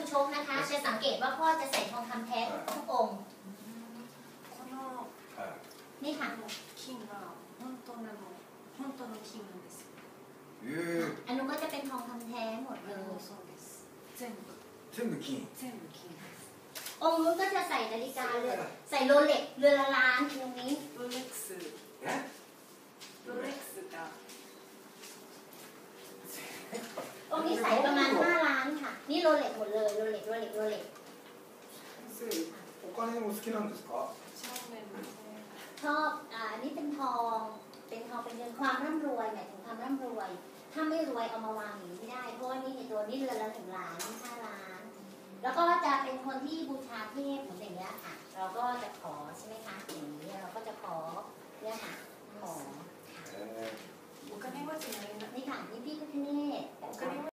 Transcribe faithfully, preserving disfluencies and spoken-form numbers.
ชกนะคะจะสังเกตว่าพ่อจะใส่ทองคำแท้ทุกองค์นี่ค่ะ金は本当なの本当の金なんですよ。 อันนู้นก็จะเป็นทองคำแท้หมดเลยそうです。全部全部金全部金です。 องค์นู้นก็จะใส่นาฬิกาเลยใส่โรเล็กเรือนละล้านตรงนี้ロレックスロレックスがองค์นี้ใส่ประมาณห้าล้านค่ะนี่โรเล็กหมดเลยโรเล็กโรเล็กโรเล็กお金も好きなんですかชอบอ่านี่เป็นทองเป็นทองเป็นเงินความร่ำรวยหมายถึงความร่ำรวยถ้าไม่รวยเอามาวางอย่างนี้ไม่ได้เพราะว่านี่ในตัวนี้เรือนละหนึ่งล้านห้าล้านแล้วก็จะเป็นคนที่บูชาเทพเหมือนอย่างเงี้ยค่ะเราก็จะขอใช่ไหมคะอย่างนี้เราก็จะขอเนี่ยค่ะขอお金持ちになれない。 นี่ค่ะนี่พี่พิฆเนศ